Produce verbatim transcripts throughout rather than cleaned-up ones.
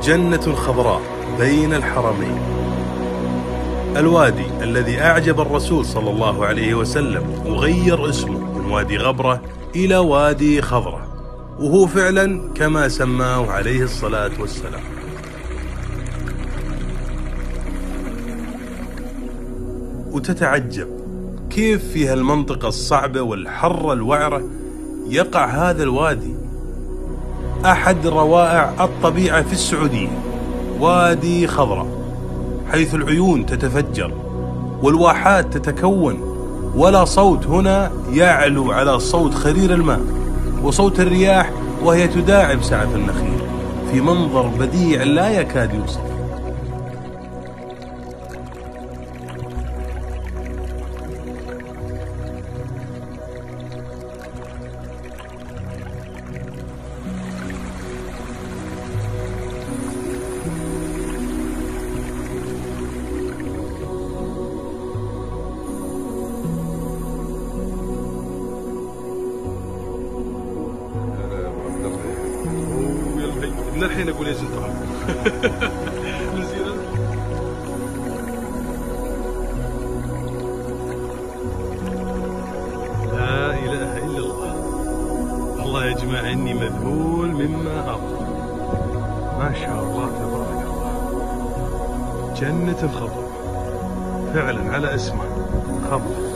جنة خضراء بين الحرمين. الوادي الذي أعجب الرسول صلى الله عليه وسلم وغير اسمه من وادي غبرة إلى وادي خضرة، وهو فعلا كما سماه عليه الصلاة والسلام. وتتعجب كيف في هالمنطقة الصعبة والحرة الوعرة يقع هذا الوادي، أحد روائع الطبيعة في السعودية، وادي خضرة، حيث العيون تتفجر والواحات تتكون، ولا صوت هنا يعلو على صوت خرير الماء وصوت الرياح وهي تداعب سعف النخيل في منظر بديع لا يكاد يوصف. من الحين أقول يا جدران لا إله إلا الله. الله يا جماعة إني مذهول مما أرى، ما شاء الله تبارك الله. جنة خضراء فعلا على اسمها، خضراء.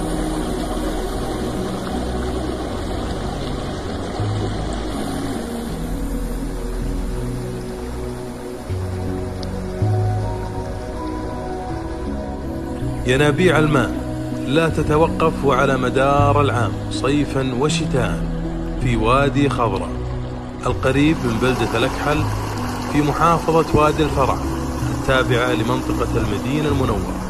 ينابيع الماء لا تتوقف وعلى مدار العام صيفا وشتاء في وادي خضرة القريب من بلدة الأكحل في محافظة وادي الفرع التابعة لمنطقة المدينة المنورة.